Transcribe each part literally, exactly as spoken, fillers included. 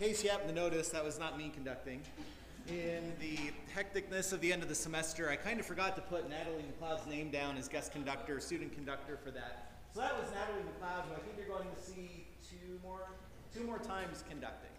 case you happen to notice, that was not me conducting. In the hecticness of the end of the semester, I kind of forgot to put Natalie McLeod's name down as guest conductor, student conductor for that. So that was Natalie McLeod, who I think you're going to see two more, two more times conducting.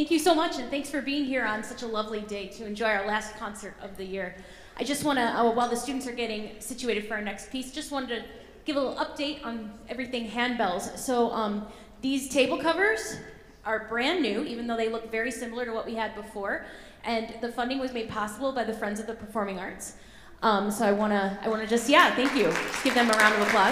Thank you so much, and thanks for being here on such a lovely day to enjoy our last concert of the year. I just want to, uh, while the students are getting situated for our next piece, just wanted to give a little update on everything handbells. So um, these table covers are brand new, even though they look very similar to what we had before, and the funding was made possible by the Friends of the Performing Arts. Um, so I want to, I want to just, yeah, thank you. Just give them a round of applause.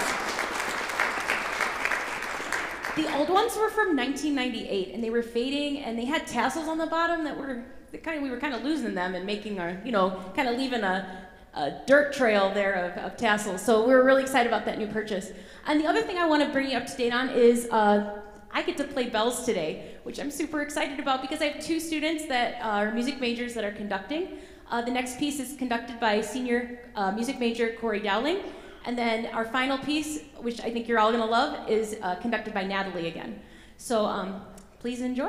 The old ones were from nineteen ninety-eight, and they were fading, and they had tassels on the bottom that were, that kind of, we were kind of losing them and making our, you know, kind of leaving a, a dirt trail there of, of tassels. So we were really excited about that new purchase. And the other thing I want to bring you up to date on is uh, I get to play bells today, which I'm super excited about because I have two students that are music majors that are conducting. Uh, the next piece is conducted by senior uh, music major Corey Dowling. And then our final piece, which I think you're all gonna love, is uh, conducted by Natalie again. So um, please enjoy.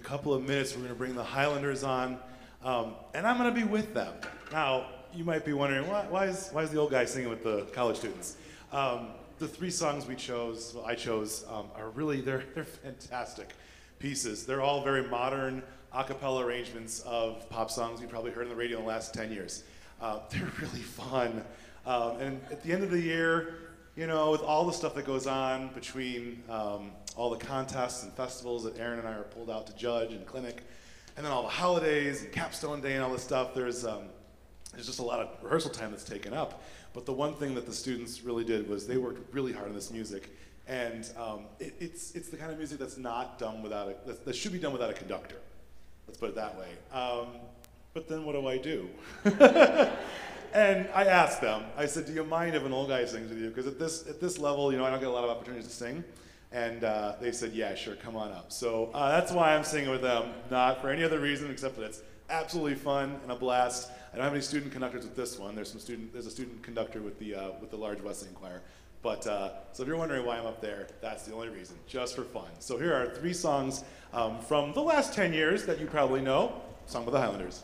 couple of minutes, we're going to bring the Highlanders on, um, and I'm going to be with them. Now, you might be wondering, why, why, is, why is the old guy singing with the college students? Um, the three songs we chose, well, I chose, um, are really, they're, they're fantastic pieces. They're all very modern a cappella arrangements of pop songs you've probably heard on the radio in the last ten years. Uh, they're really fun. Um, and at the end of the year, you know, with all the stuff that goes on between um, all the contests and festivals that Aaron and I are pulled out to judge and clinic, and then all the holidays and capstone day and all this stuff, there's, um, there's just a lot of rehearsal time that's taken up. But the one thing that the students really did was they worked really hard on this music. And um, it, it's, it's the kind of music that's not done without a, that, that should be done without a conductor. Let's put it that way. Um, but then what do I do? And I asked them, I said, do you mind if an old guy sings with you? Because at this, at this level, you know, I don't get a lot of opportunities to sing. And uh, they said, yeah, sure, come on up. So uh, that's why I'm singing with them, not for any other reason except that it's absolutely fun and a blast. I don't have any student conductors with this one. There's some student, there's a student conductor with the, uh, with the large Wesleyan choir. But, uh, so if you're wondering why I'm up there, that's the only reason, just for fun. So here are three songs um, from the last ten years that you probably know, sung by the Highlanders.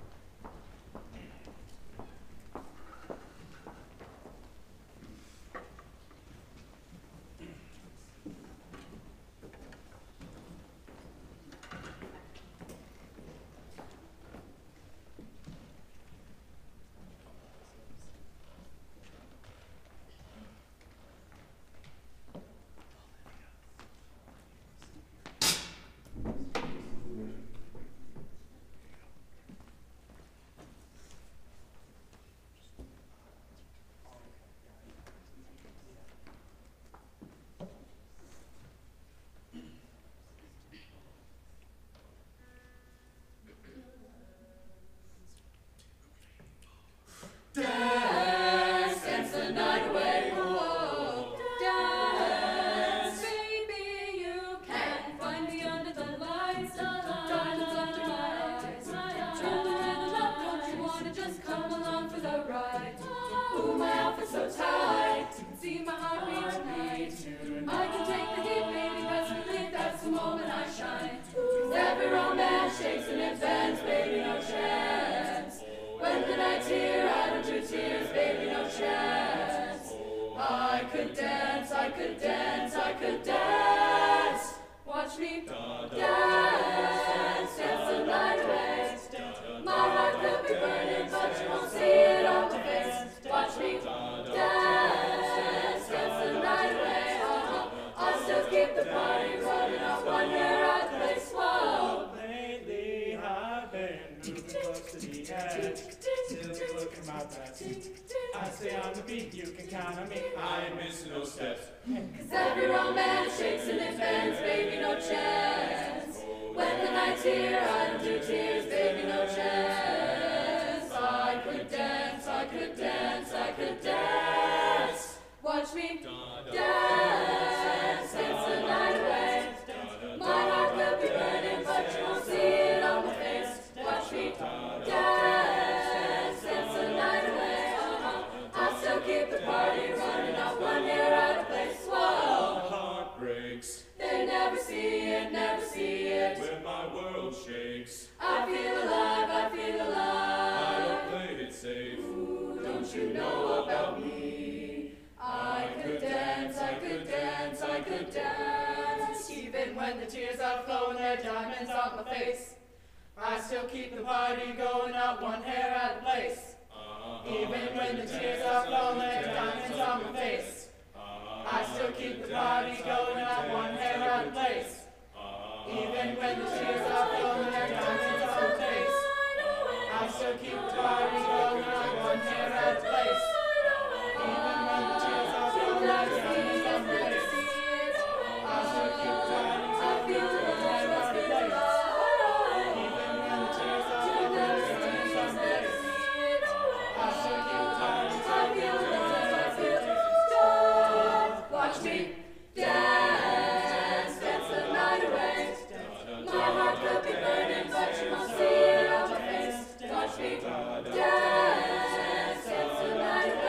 Dance, dance the night away, oh, dance, baby, you can find me under the lights, diamonds under my eyes, turn the rhythm up, don't you wanna just come along for the ride? Ooh, my outfit's so tight, you can see my heartbeat tonight, I can take the heat, baby, best believe that's the moment I shine, 'cause every romance shakes in advance, baby, no chance. When the night's here, I don't do tears, baby, no chance. I could dance, I could dance, I could dance. Watch me dance, dance the night away. My heart could be burning, but you won't see it on my face. Watch me dance, dance the night away. Uh-huh. I'll still keep the party running on one hair out of place. Whoa. Lately I've been moving close to the edge, still looking my best. I stay on the beat, you can count on me, I ain't missing no steps. 'Cause every romance shakes in advance, baby, no chance. When the night's here, I don't do tears, baby, no chance. I could dance, I could dance, I could dance. Watch me dance, dance the night away. My heart could be burning, but you won't see it on my face. Watch me dance, dance the night away. Uh-huh. I'll still keep the party running, not one hair out of place. Whoa. My heart breaks They never see it, never see it. when my world shakes. I feel alive, I feel I alive. don't play it safe. Ooh, don't you know about me? I could dance, I could dance, I could dance. Even when the tears are flowing, they're diamonds on my face. I still keep the party going, not one hair out of place. Even when the tears are flowing, they're diamonds on my face. I still keep the party going, not one hair out of place. Even when the tears are flowing, they're diamonds on my face. I still keep the party going, not one hair out of place. Even when the tears are flowing, they're diamonds on my face. I still keep the party going, not one hair out of place. Even when the tears are flowing, they're diamonds on my face. I still keep the party going, not one hair out of place. Watch me dance, dance the night away. My heart could be burning, but you won't see it on my face. Watch me dance, dance the night away.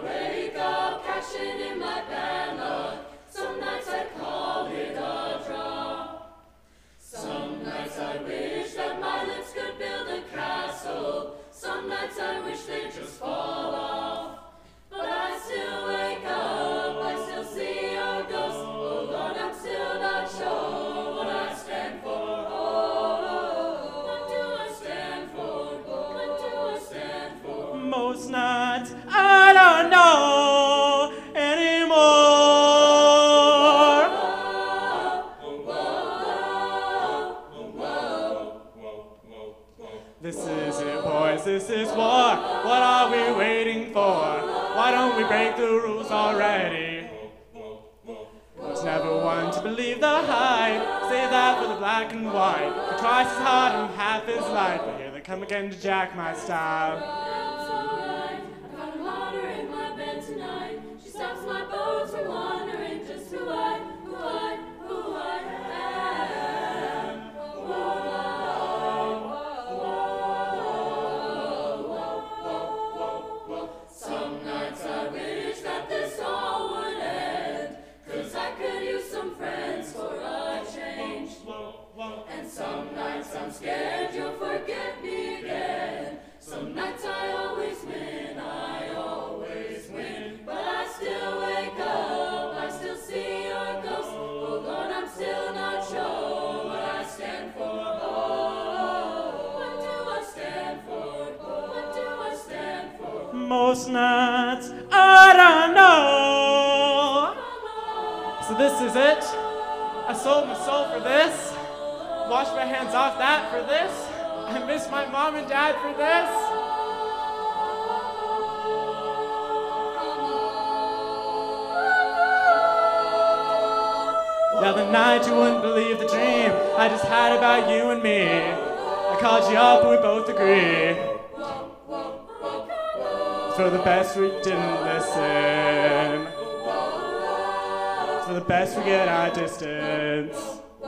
wake up cashing in my bad luck. Some nights I call it a draw. Some nights I wish that my lips could build a castle. Some nights I wish they'd just fall off. But I still wake up, I still see your ghost. Oh Lord, I'm still not sure what I stand for. Oh, what do I stand for? What do I stand for? Most nights I don't know anymore. This is it, boys, this is war. What are we waiting for? Why don't we break the rules already? Was never one to believe the hype. Say that for the black and white. For twice as hard and half as light. But here they come again to jack my style. That's alright. I found a martyr in my bed tonight. She stops my bones from wondering just who I, who I, who I am. Whoa, whoa, whoa, whoa. Some nights I wish that this all would end. 'Cause I could use some friends for a change. And some nights I'm scared you'll forget me again. Some nights I always win, I always win. But I still wake up, I still see your ghost. Oh Lord, I'm still not sure what I stand for. Oh, what do I stand for? What do I stand for? Most nights I don't know. So this is it. I sold my soul for this. Washed my hands off that for this. I miss my mom and dad for this. The other night you wouldn't believe the dream I just had about you and me. I called you up and we both agree. It's for the best we didn't listen. It's for the best we get our distance.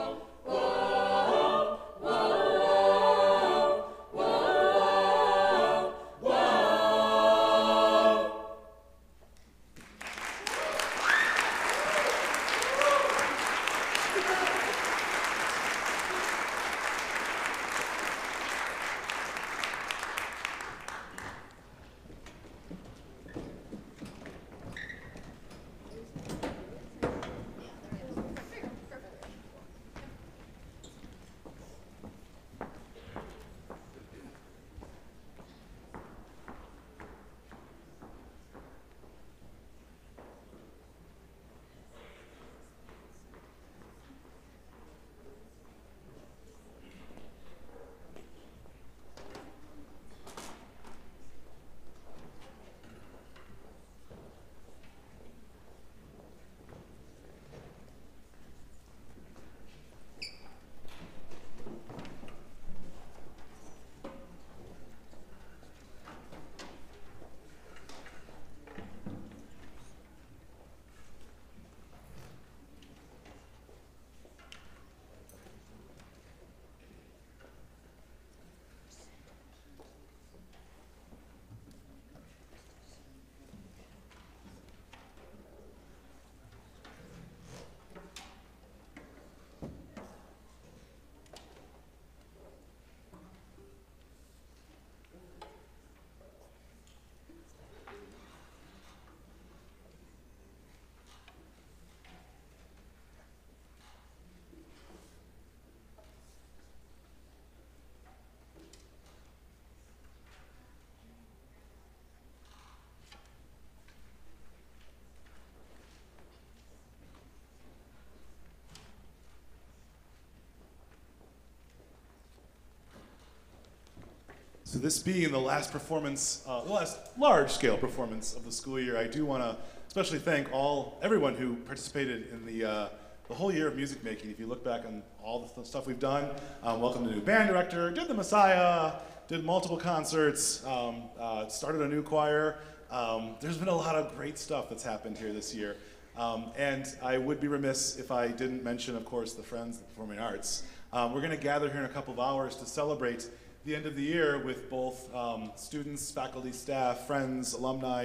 So this being the last performance, uh, the last large-scale performance of the school year, I do want to especially thank all, everyone who participated in the, uh, the whole year of music making. If you look back on all the th stuff we've done, um, welcomed a new band director, did the Messiah, did multiple concerts, um, uh, started a new choir. Um, there's been a lot of great stuff that's happened here this year. Um, and I would be remiss if I didn't mention, of course, the Friends of the Performing Arts. Um, we're going to gather here in a couple of hours to celebrate the end of the year with both um, students, faculty, staff, friends, alumni,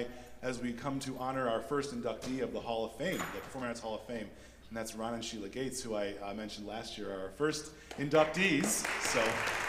as we come to honor our first inductee of the Hall of Fame, the Performing Arts Hall of Fame, and that's Ron and Sheilah Gates, who I uh, mentioned last year are our first inductees. So.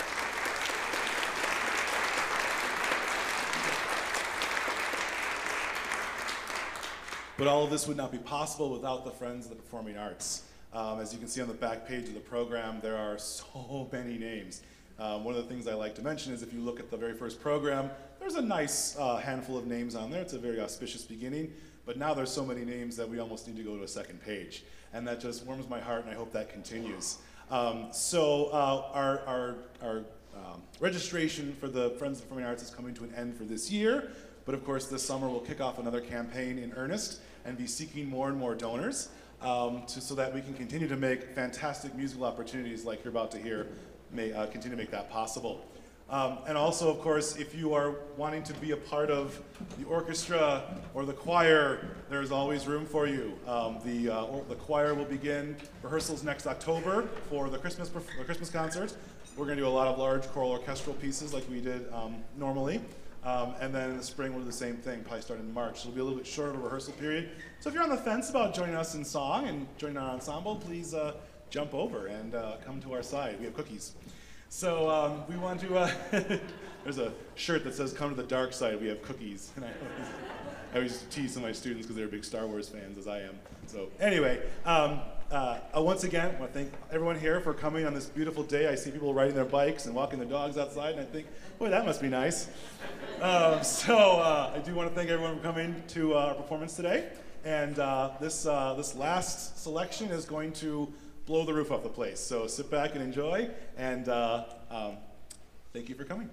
But all of this would not be possible without the Friends of the Performing Arts. Um, as you can see on the back page of the program, there are so many names. Um, one of the things I like to mention is if you look at the very first program, there's a nice uh, handful of names on there. It's a very auspicious beginning, but now there's so many names that we almost need to go to a second page. And that just warms my heart, and I hope that continues. Um, so uh, our, our, our um, registration for the Friends of the Performing Arts is coming to an end for this year. But of course, this summer we'll kick off another campaign in earnest and be seeking more and more donors um, to, so that we can continue to make fantastic musical opportunities like you're about to hear, may uh, continue to make that possible. Um, and also, of course, if you are wanting to be a part of the orchestra or the choir, there's always room for you. Um, the, uh, or, the choir will begin rehearsals next October for the Christmas, the Christmas concert. We're going to do a lot of large choral orchestral pieces like we did um, normally. Um, and then in the spring, we'll do the same thing, probably starting in March. So it'll be a little bit shorter of a rehearsal period. So if you're on the fence about joining us in song and joining our ensemble, please uh, jump over and uh, come to our side. We have cookies. So um, we want to, uh, there's a shirt that says, come to the dark side, we have cookies. And I always, I always tease some of my students because they're big Star Wars fans, as I am. So anyway, um, uh, uh, once again, I want to thank everyone here for coming on this beautiful day. I see people riding their bikes and walking their dogs outside, and I think, boy, that must be nice. Um, so uh, I do want to thank everyone for coming to uh, our performance today. And uh, this, uh, this last selection is going to blow the roof off the place. So sit back and enjoy, and uh, um, thank you for coming.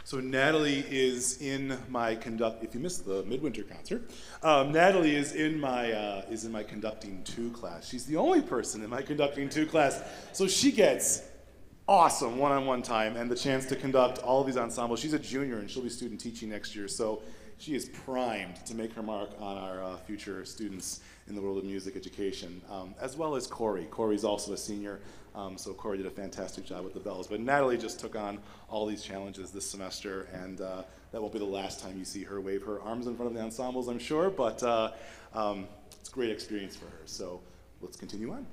So Natalie is in my conduct. If you missed the midwinter concert, um, Natalie is in my uh, is in my conducting two class. She's the only person in my conducting two class, so she gets awesome one-on-one time and the chance to conduct all of these ensembles. She's a junior and she'll be student teaching next year, so she is primed to make her mark on our uh, future students in the world of music education, um, as well as Corey. Corey's also a senior. Um, so Corey did a fantastic job with the bells. But Natalie just took on all these challenges this semester, and uh, that won't be the last time you see her wave her arms in front of the ensembles, I'm sure, but uh, um, it's a great experience for her. So let's continue on.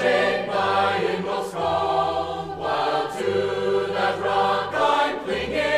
Rock I'm clinging.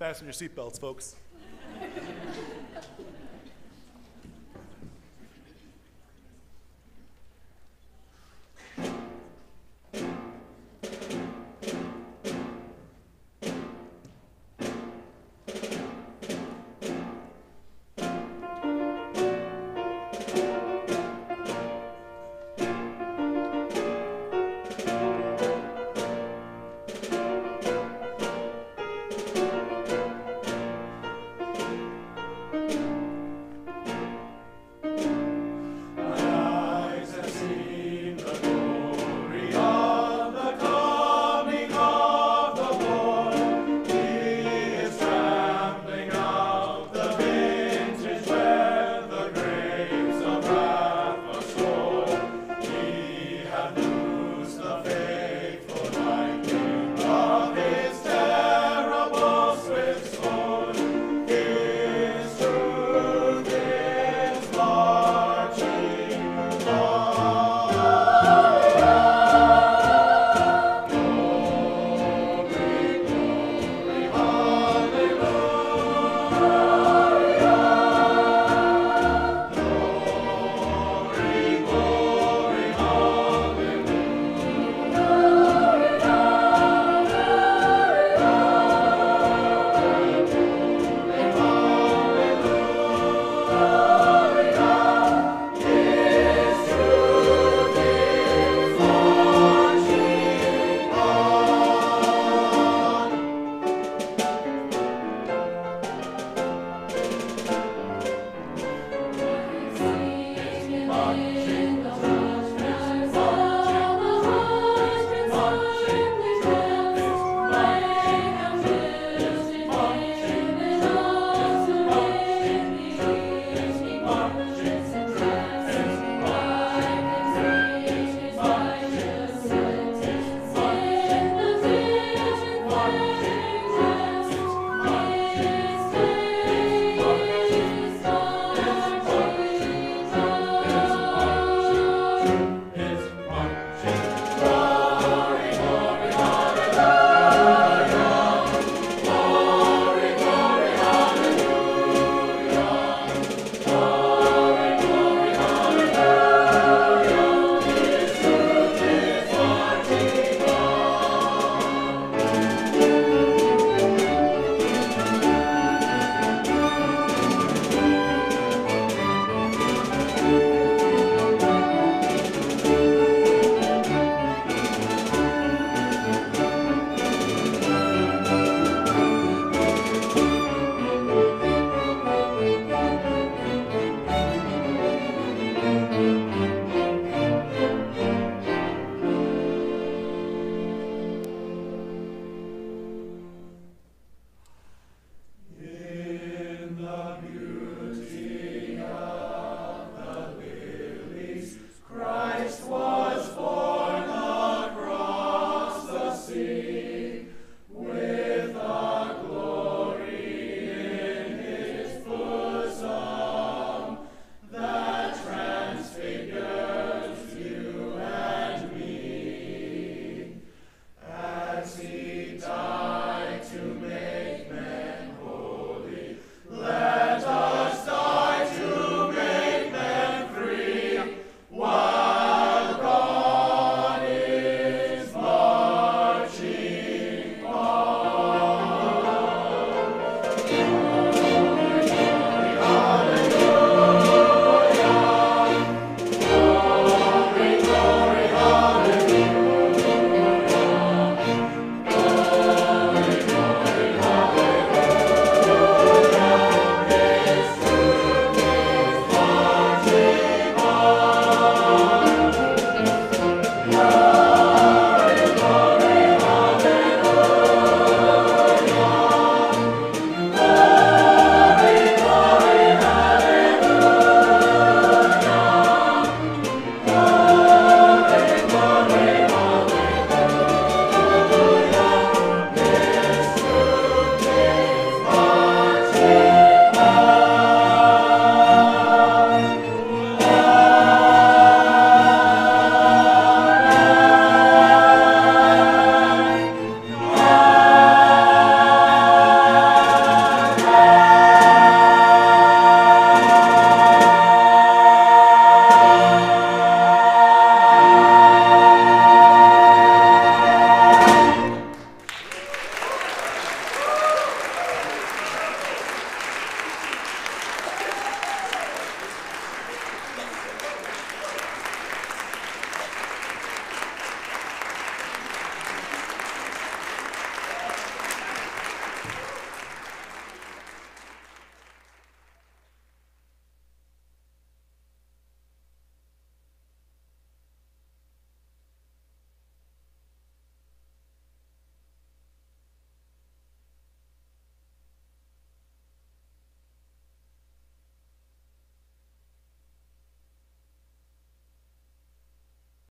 Fasten your seatbelts, folks.